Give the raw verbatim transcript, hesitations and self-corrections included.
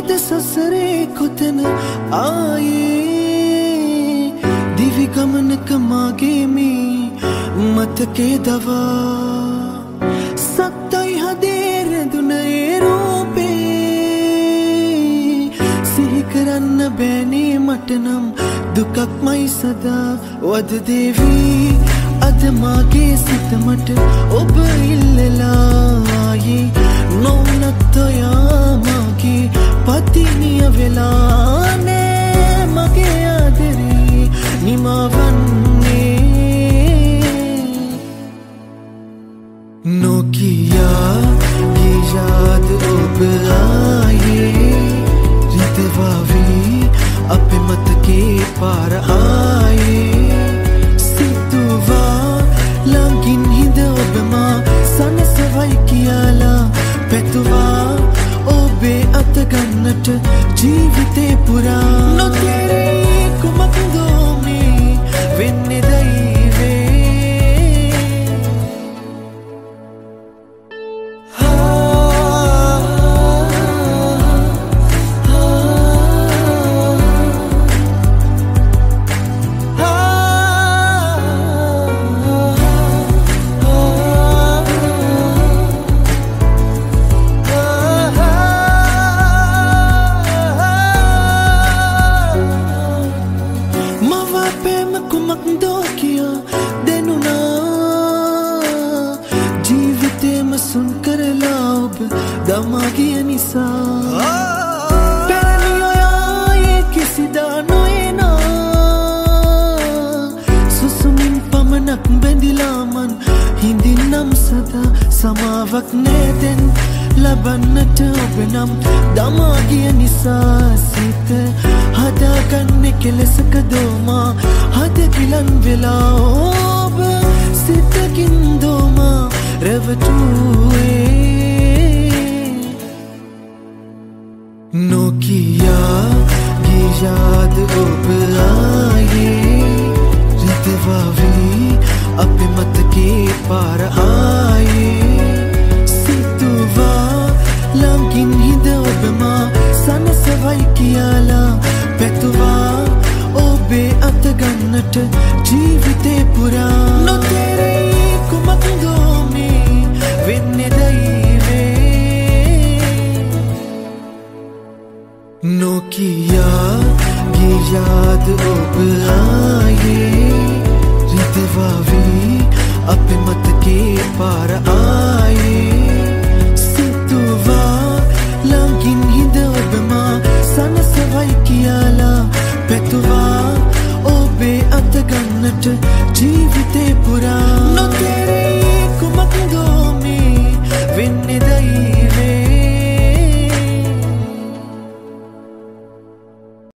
මද සසරේ කොතන ආයේ දිවි ගමනක මාගේ මේ මතකේ දවා සත්තයි හදේ රැඳුන ඒ රූපේ සිහි කරන්න බෑනේ මට නම් දුකක්මයි සදා වද දේවී අද මාගේ සිත මට ඔබ ඉල්ලලායේ නොවුනත් ඔයා මාගේ පතිනිය වෙලා නෑ මගේ ආදරේ නිමවන්නේ Nokiya giyada ඔබ ආයේ රිතවාවී අපේ මතකේ පාර ආයේ සිතුවා ළඟින් හිඳ ඔබ මා සනසවයි කියලා පැතුවා ඔබේ අත ගන්නට ජීවිතේ පුරා නොතේරේ කුමක්දෝ මේ වෙන්නේ දෛවේ සුන් කරලා ඔබ දමාගිය නිසා පැරණි ඔයායේ කිසිදා නොයනා සුසුමින් පමණක් බැඳිලා මන් හිඳින්නම් සදා සමාවක් නෑදැන් ලබන්නට ඔබ නම් දමාගිය නිසා සිත හදාගන්න කෙලෙසක දෝමා හද කිලන් වෙලා ඔබ සිතකින් දෝමා රැවටුවේ Nokiya giyada ඔබ ආයේ රිතවාවී අපේ මතකේ පාර ආයේ සිතුවා ළඟින් හිඳ ඔබ මා සනසවයි කියලා පැතුවා ඔබේ අත ගන්නට ජීවිතේ පුරා නොතේරේ කුමක්දෝ මේ වෙන්නේ දෛවේ Nokiya giyada